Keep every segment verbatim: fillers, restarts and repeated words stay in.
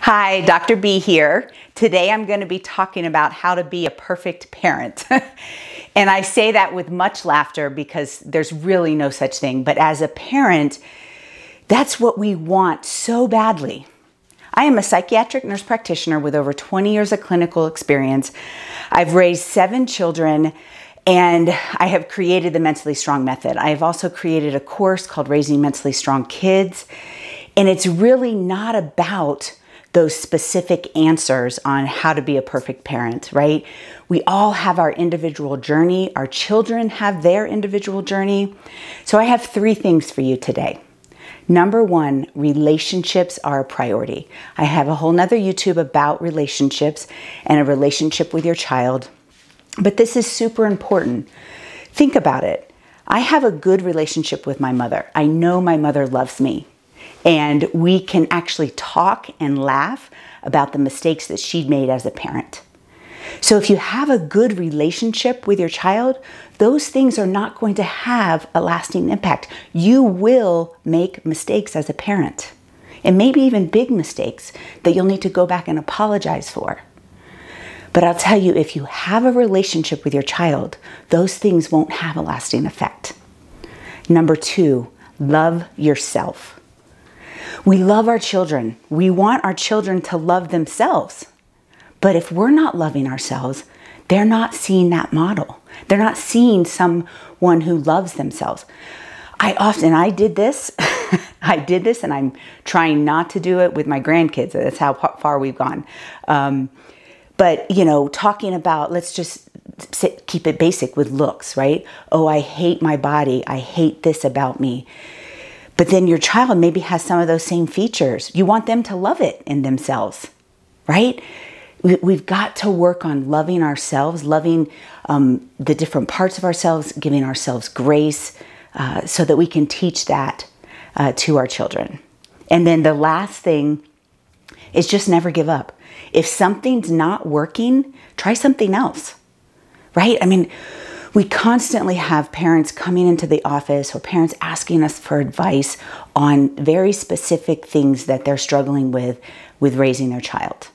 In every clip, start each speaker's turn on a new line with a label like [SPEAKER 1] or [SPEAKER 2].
[SPEAKER 1] Hi, Doctor B here. Today I'm going to be talking about how to be a perfect parent. And I say that with much laughter because there's really no such thing. But as a parent, that's what we want so badly. I am a psychiatric nurse practitioner with over twenty years of clinical experience. I've raised seven children and I have created the Mentally Strong Method. I have also created a course called Raising Mentally Strong Kids. And it's really not about those specific answers on how to be a perfect parent, right? We all have our individual journey. Our children have their individual journey. So I have three things for you today. Number one, relationships are a priority. I have a whole nother YouTube about relationships and a relationship with your child, but this is super important. Think about it. I have a good relationship with my mother. I know my mother loves me. And we can actually talk and laugh about the mistakes that she made as a parent. So if you have a good relationship with your child, those things are not going to have a lasting impact. You will make mistakes as a parent, and maybe even big mistakes that you'll need to go back and apologize for. But I'll tell you, if you have a relationship with your child, those things won't have a lasting effect. Number two, love yourself. We love our children. We want our children to love themselves. But if we're not loving ourselves, they're not seeing that model. They're not seeing someone who loves themselves. I often, I did this, I did this, and I'm trying not to do it with my grandkids. That's how far we've gone. Um, but, you know, talking about, let's just sit, keep it basic with looks, right? Oh, I hate my body. I hate this about me. But then your child maybe has some of those same features. You want them to love it in themselves, right? We've got to work on loving ourselves, loving um, the different parts of ourselves, giving ourselves grace uh, so that we can teach that uh, to our children. And then the last thing is just never give up. If something's not working, try something else, right? I mean, we constantly have parents coming into the office or parents asking us for advice on very specific things that they're struggling with with raising their child.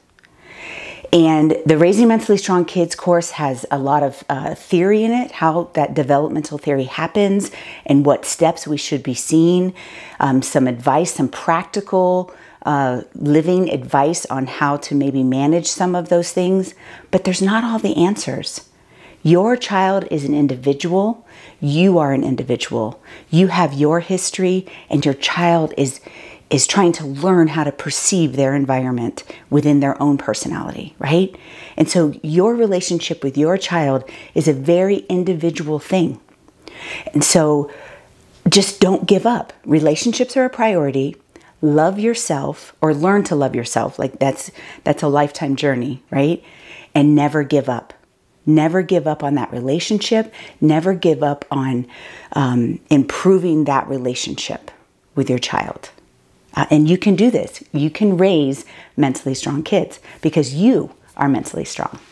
[SPEAKER 1] And the Raising Mentally Strong Kids course has a lot of uh, theory in it, how that developmental theory happens and what steps we should be seeing, um, some advice, some practical uh, living advice on how to maybe manage some of those things, but there's not all the answers. Your child is an individual. You are an individual. You have your history, and your child is, is trying to learn how to perceive their environment within their own personality, right? And so your relationship with your child is a very individual thing. And so just don't give up. Relationships are a priority. Love yourself, or learn to love yourself. Like that's, that's a lifetime journey, right? And never give up. Never give up on that relationship. Never give up on um, improving that relationship with your child. Uh, and you can do this. You can raise mentally strong kids because you are mentally strong.